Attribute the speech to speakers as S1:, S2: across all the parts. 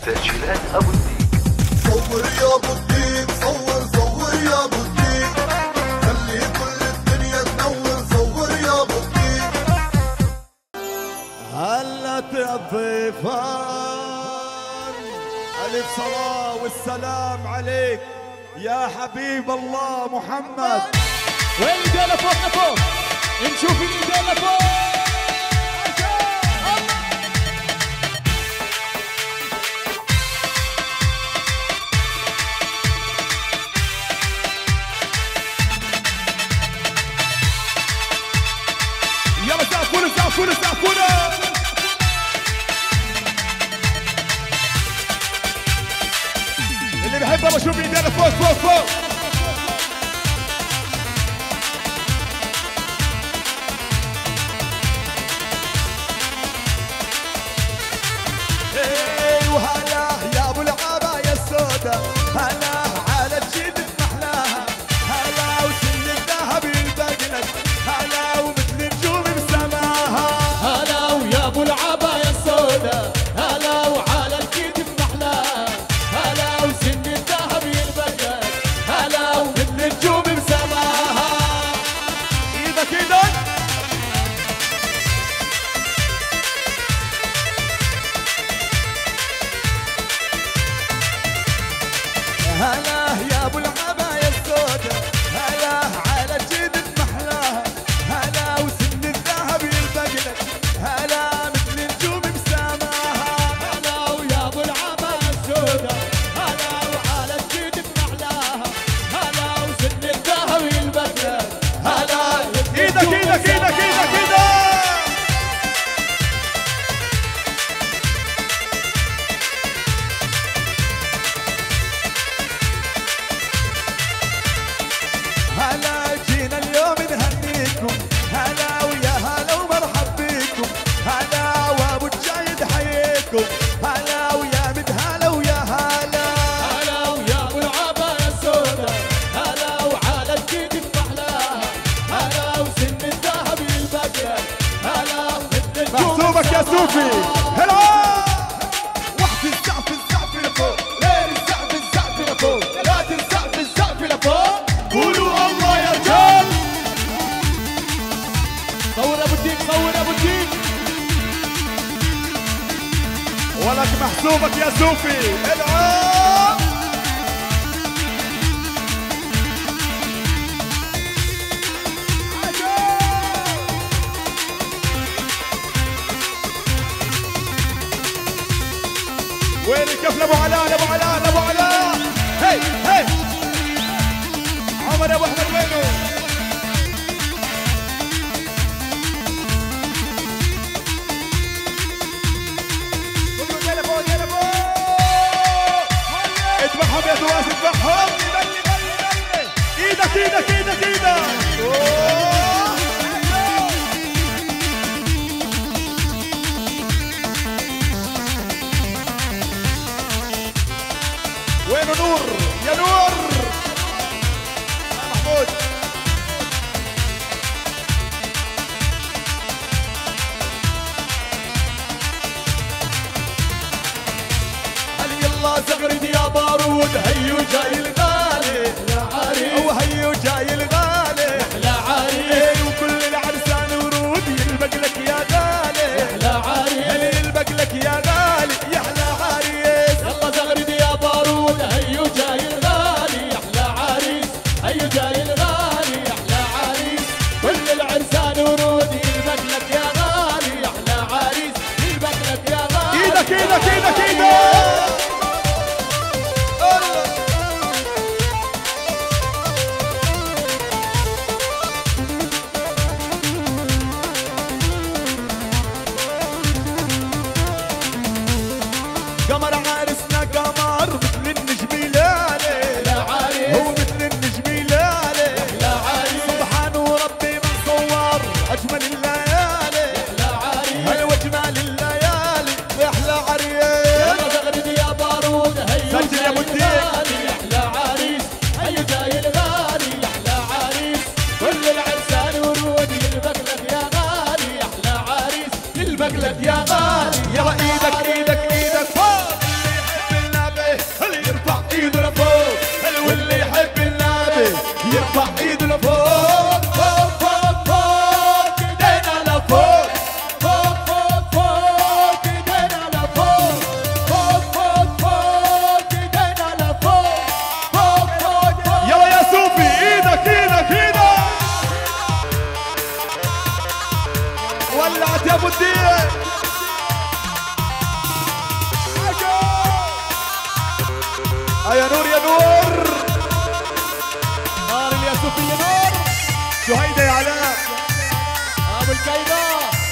S1: تسجيلات ابو الديك.
S2: صور يا ابو الديك، صور يا ابو الديك، خلي كل الدنيا تنور. صور يا ابو الديك.
S3: هلا الضيفان، الف صلاة والسلام عليك يا حبيب الله محمد.
S4: وين ايدينا فوق لفوق، نشوف ايدينا فوق.
S3: يلا سقفونا سقفونا سقفونا. اللي بيحب ابغى اشوف ايدينا فوق فوق فوق. وهلا يا ابو العباية السودا، هلا على جيدك محلاها، هلا وسن الذهب يلبقلك، هلا ومثل نجوم بسماها.
S4: هلا ويا ابو العباية السودا، هلا وعلى الكتف محلاها، هلا وسن الذهب يلبقلك، هلا ومثل النجوم بسماها.
S3: ايدك ايدك. هلا يا ابو العباية السودا، هلا على جيدك محلاها، هلا وسن الذهب يلبقلك، هلا مثل نجوم بسماها.
S4: هلا ويا ابو العباية السودا، هلا وعلى الكتف محلاها، هلا وسن الذهب يلبقلك، هلا
S3: ايدك ايدك ايدك ايدك ايدك. هلا جينا اليوم نهنيكم، هلا ويا هلا ومرحب بيكم، هلا وابو الجايد حييكم، هلا ويا مد هلا ويا هلا.
S4: هلا ويا ابو العباية السودا، هلا وعلى الكتف محلاها، هلا وسن الذهب يلبقلك، هلا مثل النجوم
S3: محسوبك يا سوفي. هلا
S4: وقت الزعف الزعف لفوق، ليل الزعف الزعف لفوق، لا الزعف الزعف لفوق. قولوا الله يا رجال. صور ابو الديك، صور ابو الديك.
S3: ولك محسوبك يا سوفي. هلا وين الكف لابو علاء لابو علاء لابو علاء. هي هي عمر ابو احمد وينه؟ اذبحهم يا دواس اذبحهم. ايدك ايدك ايدك ايدك. وينه نور يا نور يا محمود.
S4: هل يلا زغرد يا بارود، هيو جاي الغالي يا عريس،
S3: وهيو جاي الغالي
S4: يا عريس،
S3: وكل العرسان ورود يلبق لك يا غالي،
S4: يا عريس،
S3: هل يلبق لك يا غالي يا احلى عريس.
S4: يلا زغرد يا بارود، هيو جاي الغالي يا احلى عريس، هيو جاي الغالي يا احلى عريس، كل العرسان ورود يلبق لك يا غالي يا احلى عريس، يلبق لك يا غالي.
S3: ايدك ايدك ايدك ايدك. قمر عرسنا قمر مثل النجم لالي،
S4: يا عريس،
S3: هو مثل النجم لالي،
S4: يا عريس،
S3: سبحان وربي من صور اجمل الليالي،
S4: يا عريس،
S3: هل واجمل الليالي يا احلى عريس.
S4: يلا زغرد يا بارود، هيو
S3: سجل يا ابو الديك.
S4: يا احلى عريس، هيو جاي الغالي يا احلى عريس، كل العرسان ورود يلبق لك يا غالي يا احلى عريس، يلبق لك يا غالي.
S3: يلا ايدك ايدك ايدك فوق. يا نور يا نور.
S4: نار الياسوفية نار.
S3: شهيدة يا علاء.
S4: ابو الكيدة.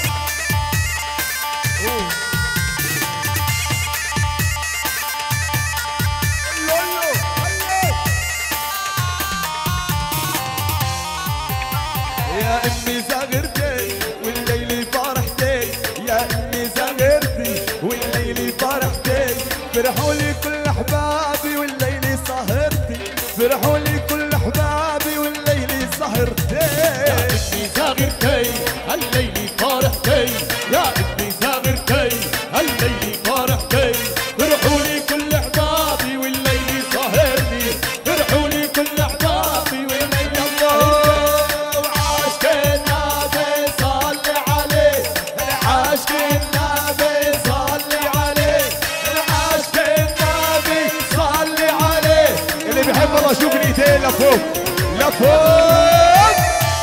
S3: يا امي زغرتي والليل فرحتي، يا امي زغرتي والليل فرحتي، فرحوا لي كل احبابي والليل سهرتي، فرحوا لي كل احبابي والليل سهرتي.
S4: يا ابني زغرتي الليل فرحتي، يا ابني زغرتي الليل فرحتي، فرحوا لي كل احبابي والليل سهرتي، فرحوا لي كل احبابي والليل سهرتي. وعاشق النبي صلي عليه، عاشق النبي صلي عليه، عاشق النبي صلي عليه.
S3: اللي بيحب الله شوف الايدين لفوق لفوق.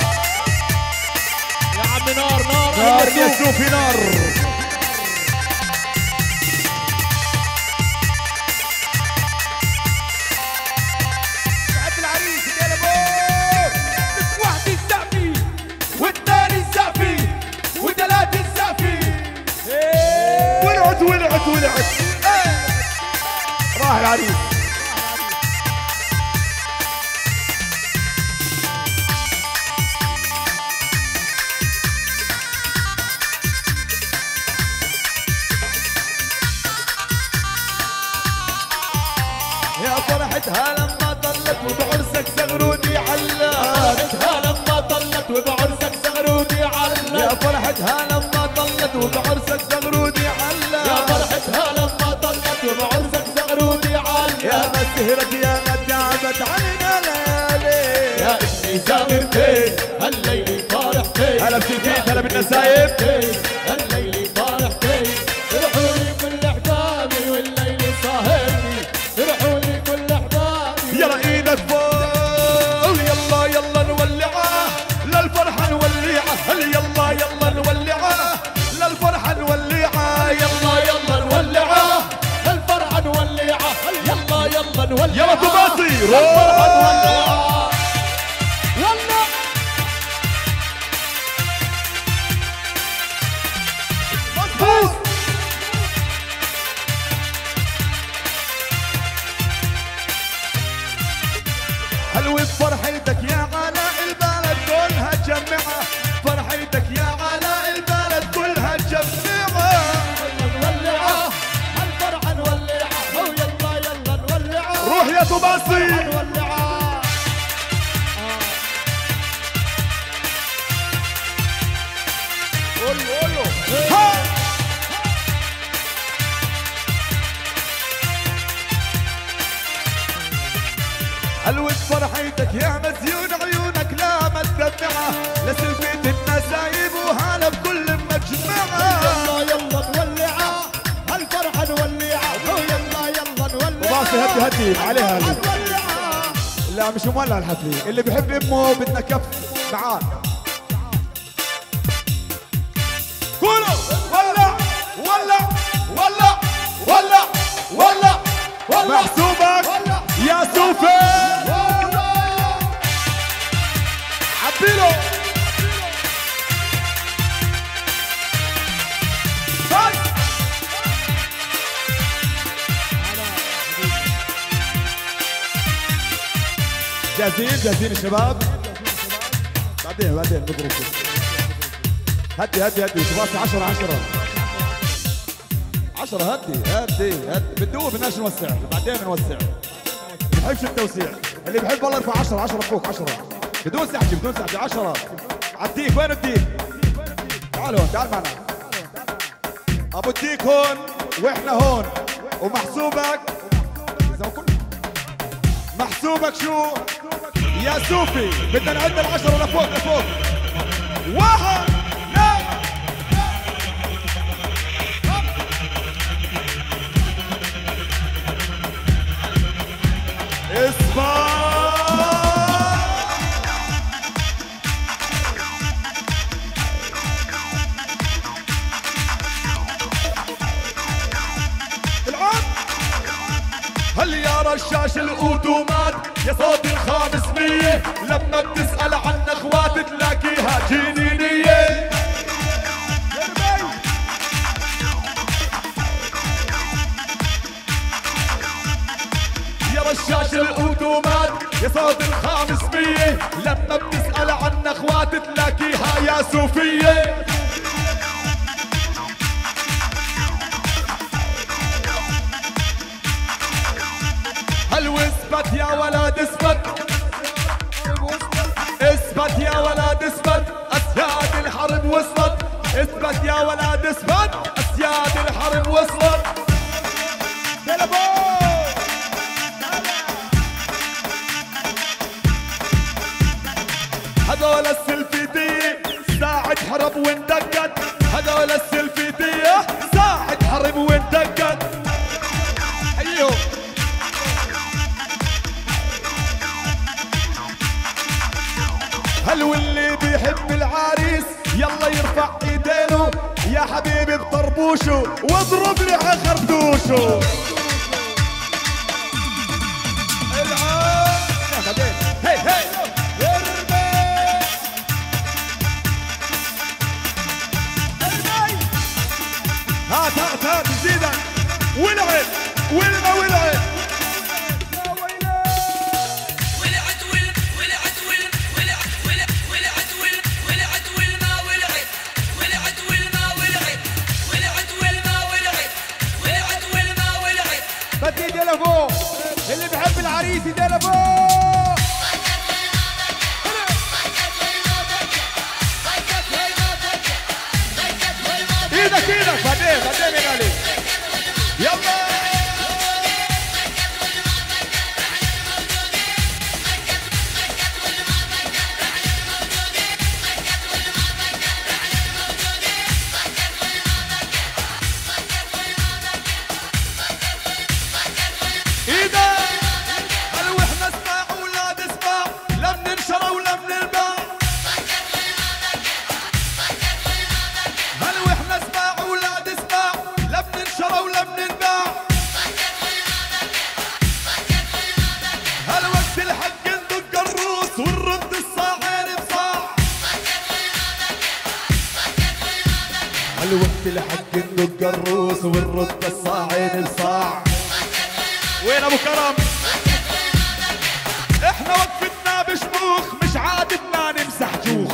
S4: يا عم نار نار
S3: نار يا سوفي نار.
S4: العريس يا لبوك. واحد الزعفي والثاني الزعفي وثلاثة الزعفي.
S3: ولعت ولعت ولعت. راح العريس. يا فرحتها لما طلت وبعرسك زغرودي علق،
S4: فرحتها لما طلت وبعرسك زغرودي علق،
S3: يا فرحتها لما طلت وبعرسك زغرودي علق،
S4: يا فرحتها لما طلت وبعرسك زغرودي علق.
S3: يا ما سهرت يا ما تعبت علينا ليالي.
S4: يا ابني زغرتي الليل فرحتي،
S3: هلا بشيكيت هلا بالنسايب.
S4: الليل فرحتي، فرحوا لي كل احبابي والليل سهرني، فرحوا لي كل احبابي.
S3: يلا ايدك فوق يلا يلا نولعه للفرحة نولعه، يلا يلا نولعه للفرحة نولعه،
S4: يلا يلا نولعه الفرحة نولعه، يلا يلا نولعه
S3: يلا طباسي
S4: الفرحة نولعه. يلا
S3: مظبوط. حلوة فرحتك يا علاء البلد كلها تجمعها، فرحتك يا علاء البلد كلها تجمعها.
S4: نولعه الفرحة نولعه، يلا يلا نولعه.
S3: روح يا طباسي.
S4: نولعه.
S3: قول له قول له ها. حلوة فرحتك يا مزيون عيونك لا ما تدمعها، لسلفة النسايب وهلا بكل مجمعها.
S4: يلا يلا نولعه الفرحة نولعه، يلا يلا نولعه.
S3: وباصي هدي هدي عليها هدي.
S4: نولعه.
S3: لا مش مولع الحفلة، اللي بيحب امه بدنا كف معاه. قولوا ولع ولع ولع ولع ولع
S4: ولع.
S3: محسوبك
S4: ولع.
S3: يا سوفي. عبيله بس. جاهزين جاهزين الشباب. بعدين نضرب هدي هدي هدي تباصي 10 10 10. هدي بتدوب بدناش نوسع، بعدين نوسع. ما بحبش التوسيع، اللي بحب والله يرفع 10 10 فوق 10 بدون سحجه بدون سحجه 10. عالديك وين الديك؟ تعال هون تعال معنا. ابو الديك هون واحنا هون ومحسوبك محسوبك شو؟ يا سوفي بدنا نعد ال10 لفوق لفوق. واحد لا اسمع. العب هل يا رشاش الأوتومات يا صوت ال500 لما بتسأل عن اخوات تلاقيها جنينية. يا رشاش الأوتومات يا صوت ال500 لما بتسأل عن اخوات تلاقيها يا صوفية. هل واثبت يا ولد اثبت، اثبت يا ولد اثبت، اسياد الحرب وصلت، اثبت يا ولد اثبت، اسياد الحرب وصلت. هذول السلفيتية ساعة حرب واندقت، هذول السلفيتية ساعة حرب واندقت. ايوه هل واللي بيحب العريس يلا يرفع ايدينه يا حبيبي بطربوشه واضرب لي على خرطوشه. هي هي هات هات هات زيدا ولعت ولما ولعت
S1: بدي ايدي لفوق، اللي بحب العريس ايدي لفوق.
S3: ايدك ايدك بعدين يا غالي يلا. الوقت الحق ندق الروس ونرد الصاعين بصاع. وين ابو كرم؟ احنا وقفتنا بشموخ مش عادتنا نمسح جوخ.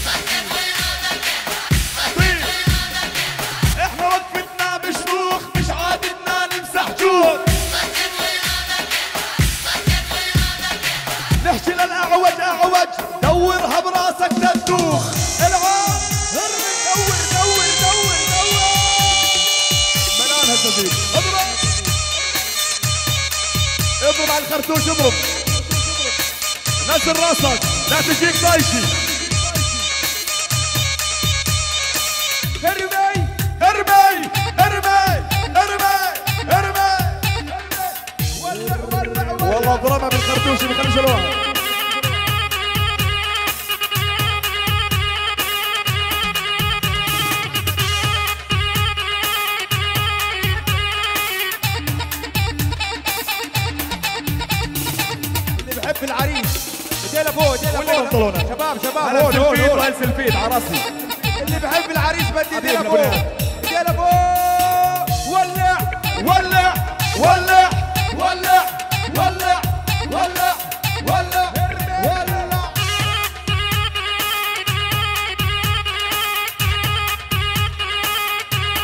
S3: طيب احنا وقفتنا بشموخ مش عادتنا نمسح جوخ. نحكي للاعوج اعوج دورها براسك تدوخ. العاب دور دور دور دور ملان هالنزيل. اضرب اضرب على الخرطوش اضرب. نزل راسك لا تجيك طايشي.
S1: ارمي
S3: ارمي ارمي ارمي ارمي.
S1: ولع ولع ولع.
S3: والله اضربها بالخرطوش اللي خلي شلوها.
S1: بحب العريس ايدي لفوق ايدي لفوق. شباب شباب
S3: هون هون هون هاي السلفيت على راسي.
S1: اللي بحب العريس بدي ايدي لفوق ايدي لفوق. ولع
S3: ولع ولع ولع ولع ولع ولع ولع.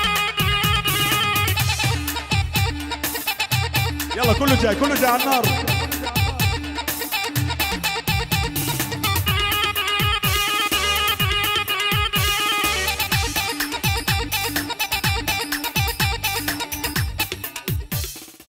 S3: يلا كله جاي على النار.